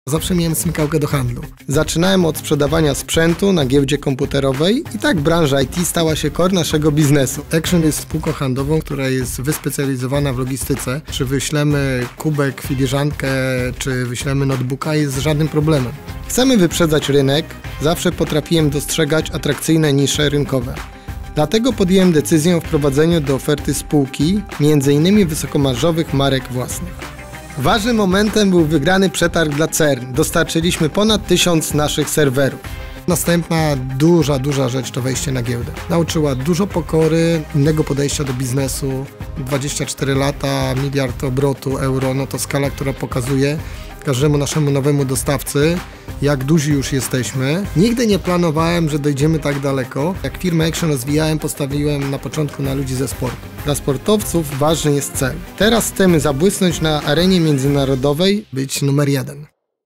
Zawsze miałem smykałkę do handlu. Zaczynałem od sprzedawania sprzętu na giełdzie komputerowej i tak branża IT stała się core naszego biznesu. Action jest spółką handlową, która jest wyspecjalizowana w logistyce. Czy wyślemy kubek, filiżankę, czy wyślemy notebooka, jest żadnym problemem. Chcemy wyprzedzać rynek, zawsze potrafiłem dostrzegać atrakcyjne nisze rynkowe. Dlatego podjąłem decyzję o wprowadzeniu do oferty spółki m.in. wysokomarżowych marek własnych. Ważnym momentem był wygrany przetarg dla CERN. Dostarczyliśmy ponad 1000 naszych serwerów. Następna duża rzecz to wejście na giełdę. Nauczyła dużo pokory, innego podejścia do biznesu. 24 lata, miliard obrotu euro, no to skala, która pokazuje każdemu naszemu nowemu dostawcy, jak duzi już jesteśmy. Nigdy nie planowałem, że dojdziemy tak daleko. Jak firmę Action rozwijałem, postawiłem na początku na ludzi ze sportu. Dla sportowców ważny jest cel. Teraz chcemy zabłysnąć na arenie międzynarodowej, być numer 1.